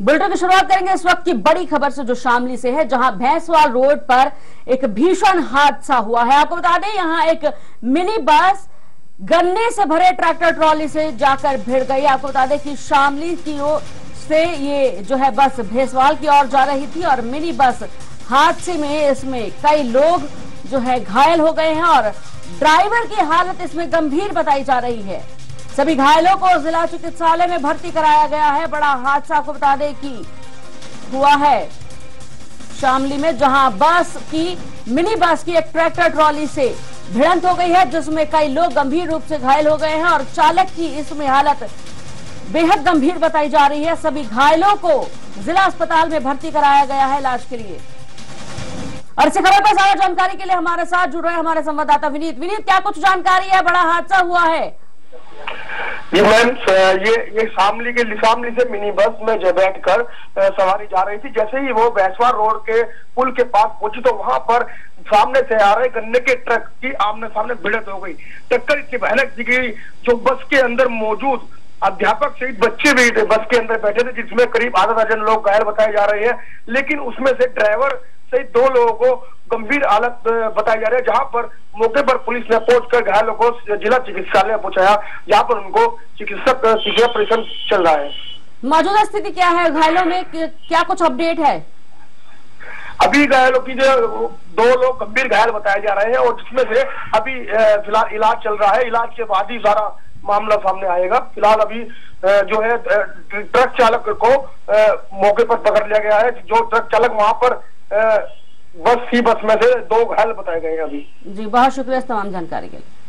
Bulletin की शुरुआत करेंगे इस वक्त की बड़ी खबर से जो शामली से है, जहां भैंसवाल रोड पर एक भीषण हादसा हुआ है। आपको बता दें, यहां एक मिनी बस गन्ने से भरे ट्रैक्टर ट्रॉली से जाकर भिड़ गई। आपको बता दें कि शामली की ओर से ये जो है बस भैंसवाल की ओर जा रही थी और मिनी बस हादसे में इसमें कई लोग जो है घायल हो गए हैं और ड्राइवर की हालत इसमें गंभीर बताई जा रही है। सभी घायलों को जिला चिकित्सालय में भर्ती कराया गया है। बड़ा हादसा आपको बता दें कि हुआ है शामली में, जहां मिनी बस की एक ट्रैक्टर ट्रॉली से भिड़ंत हो गई है, जिसमें कई लोग गंभीर रूप से घायल हो गए हैं और चालक की इसमें हालत बेहद गंभीर बताई जा रही है। सभी घायलों को जिला अस्पताल में भर्ती कराया गया है इलाज के लिए। और इसी खबर पर ज्यादा जानकारी के लिए हमारे साथ जुड़ रहे हमारे संवाददाता विनीत। क्या कुछ जानकारी है? बड़ा हादसा हुआ है। जी मैम, ये शामली से मिनी बस में जो बैठकर सवारी जा रही थी। जैसे ही वो भैंसवाल रोड के पुल के पास पहुंची तो वहां पर सामने से आ रहे गन्ने के ट्रक की आमने सामने भिड़ंत हो गई। टक्कर इतनी भयानक थी कि जो बस के अंदर मौजूद अध्यापक सहित बच्चे भी थे, बस के अंदर बैठे थे, जिसमें करीब आधा दर्जन लोग घायल बताए जा रहे हैं। लेकिन उसमें से ड्राइवर सहित 2 लोगों को गंभीर हालत बताई जा रही है, जहां पर मौके पर पुलिस ने पहुंचकर घायलों को जिला चिकित्सालय पहुंचाया, जहां पर उनको चिकित्सा परीक्षण चल रहा है। मौजूदा स्थिति क्या है घायलों में? क्या कुछ अपडेट है? अभी घायलों की जो 2 लोग गंभीर घायल बताए जा रहे हैं और जिसमें से अभी फिलहाल इलाज चल रहा है। इलाज के बाद ही सारा मामला सामने आएगा। फिलहाल अभी जो है ट्रक चालक को मौके पर पकड़ लिया गया है। जो ट्रक चालक वहां पर बस में से 2 घायल बताए गए हैं अभी। जी, बहुत शुक्रिया इस तमाम जानकारी के लिए।